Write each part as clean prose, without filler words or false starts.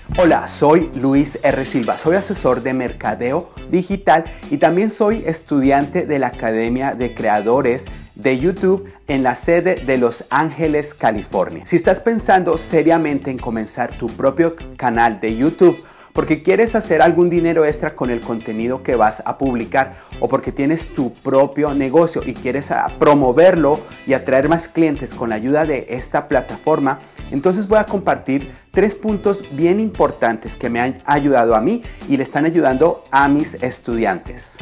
Hola, soy Luis R. Silva, soy asesor de mercadeo digital y también soy estudiante de la Academia de Creadores de YouTube en la sede de Los Ángeles, California. Si estás pensando seriamente en comenzar tu propio canal de YouTube, porque quieres hacer algún dinero extra con el contenido que vas a publicar o porque tienes tu propio negocio y quieres promoverlo y atraer más clientes con la ayuda de esta plataforma, entonces voy a compartir 3 puntos bien importantes que me han ayudado a mí y le están ayudando a mis estudiantes.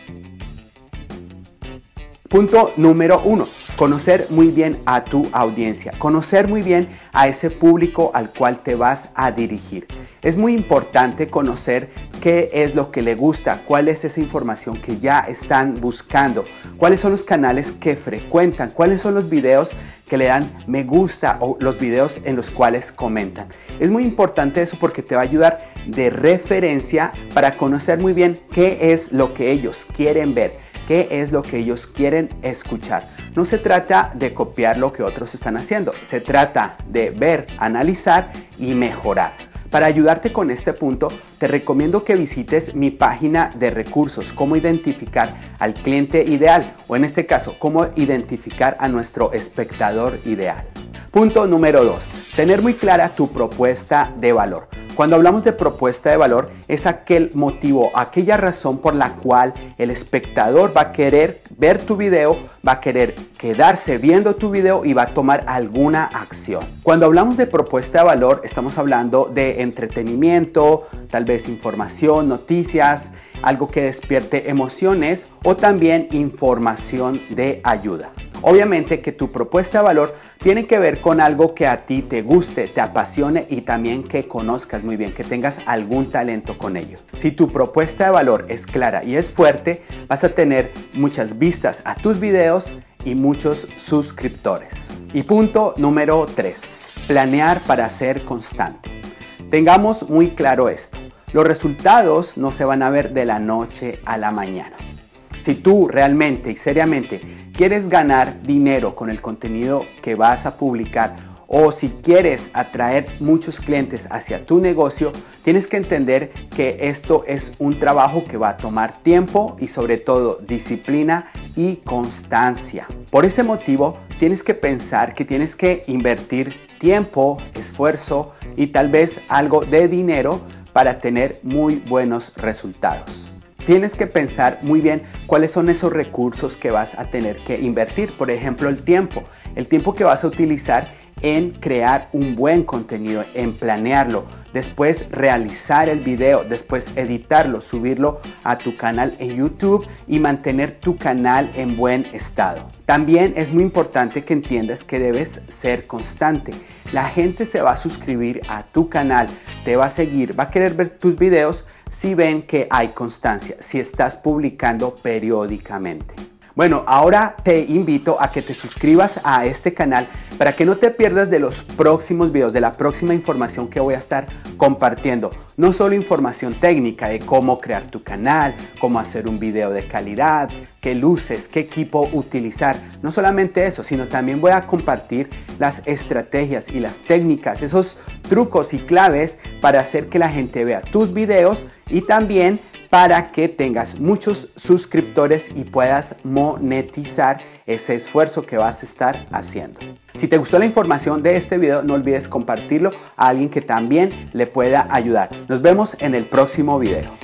Punto número 1. Conocer muy bien a tu audiencia, conocer muy bien a ese público al cual te vas a dirigir. Es muy importante conocer qué es lo que le gusta, cuál es esa información que ya están buscando, cuáles son los canales que frecuentan, cuáles son los videos que le dan me gusta o los videos en los cuales comentan. Es muy importante eso porque te va a ayudar de referencia para conocer muy bien qué es lo que ellos quieren ver, qué es lo que ellos quieren escuchar. No se trata de copiar lo que otros están haciendo, se trata de ver, analizar y mejorar. Para ayudarte con este punto, te recomiendo que visites mi página de recursos, cómo identificar al cliente ideal o en este caso, cómo identificar a nuestro espectador ideal. Punto número 2. Tener muy clara tu propuesta de valor. Cuando hablamos de propuesta de valor, es aquel motivo, aquella razón por la cual el espectador va a querer ver tu video, va a querer quedarse viendo tu video y va a tomar alguna acción. Cuando hablamos de propuesta de valor, estamos hablando de entretenimiento, tal vez información, noticias, algo que despierte emociones o también información de ayuda. Obviamente que tu propuesta de valor tiene que ver con algo que a ti te guste, te apasione y también que conozcas muy bien, que tengas algún talento con ello. Si tu propuesta de valor es clara y es fuerte, vas a tener muchas vistas a tus videos y muchos suscriptores. Y punto número 3, planear para ser constante. Tengamos muy claro esto, los resultados no se van a ver de la noche a la mañana. Si tú realmente y seriamente quieres ganar dinero con el contenido que vas a publicar o si quieres atraer muchos clientes hacia tu negocio, tienes que entender que esto es un trabajo que va a tomar tiempo y sobre todo disciplina y constancia. Por ese motivo, tienes que pensar que tienes que invertir tiempo, esfuerzo y tal vez algo de dinero para tener muy buenos resultados. Tienes que pensar muy bien cuáles son esos recursos que vas a tener que invertir. Por ejemplo, el tiempo que vas a utilizar en crear un buen contenido, en planearlo, después realizar el video, después editarlo, subirlo a tu canal en YouTube y mantener tu canal en buen estado. También es muy importante que entiendas que debes ser constante. La gente se va a suscribir a tu canal, te va a seguir, va a querer ver tus videos si ven que hay constancia, si estás publicando periódicamente. Bueno, ahora te invito a que te suscribas a este canal para que no te pierdas de los próximos videos, de la próxima información que voy a estar compartiendo. No solo información técnica de cómo crear tu canal, cómo hacer un video de calidad, qué luces, qué equipo utilizar. No solamente eso, sino también voy a compartir las estrategias y las técnicas, esos trucos y claves para hacer que la gente vea tus videos y también para que tengas muchos suscriptores y puedas monetizar ese esfuerzo que vas a estar haciendo. Si te gustó la información de este video, no olvides compartirlo a alguien que también le pueda ayudar. Nos vemos en el próximo video.